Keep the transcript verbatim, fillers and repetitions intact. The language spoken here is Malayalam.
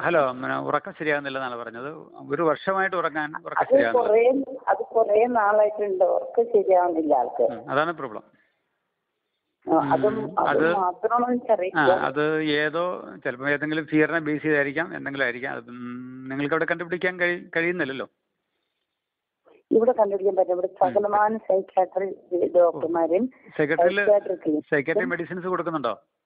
ഹലോ ഉറക്കം ശരിയാകുന്നില്ലെന്നാണ് പറഞ്ഞത്. ഒരു വർഷമായിട്ട് ഉറങ്ങാൻ ഉറക്കം അത് ശരിയാകുന്നില്ല. കുറേ അത് കുറേ നാളായിട്ടുണ്ട് ഉറക്കം ശരിയാവുന്നില്ല ആൾക്ക്. ഉം, അതാണ് പ്രോബ്ലം. ആ, അതും അത് അത് മാത്രമാണോ ആ എനിക്കറിയില്ല. അത് ഏതോ ചിലപ്പോൾ ഏതെങ്കിലും ഫിയറിനെ ബേസ് ചെയ്തായിരിക്കാം, എന്തെങ്കിലും ആയിരിക്കാം. അത് നിങ്ങൾക്ക് അവിടെ കണ്ടുപിടിക്കാൻ കഴി കഴിയുന്നില്ലല്ലോ. ഇവിടെ കണ്ടുപിടിക്കാൻ പറ്റും. ഇവിടെ സകലമാന സൈക്കാട്രി ഡോക്ടർമാരും സെക്രട്ടറിയിൽ സൈക്കാട്രിക് സൈക്കാട്രി മെഡിസിൻസ് കൊടുക്കുന്നുണ്ടോ?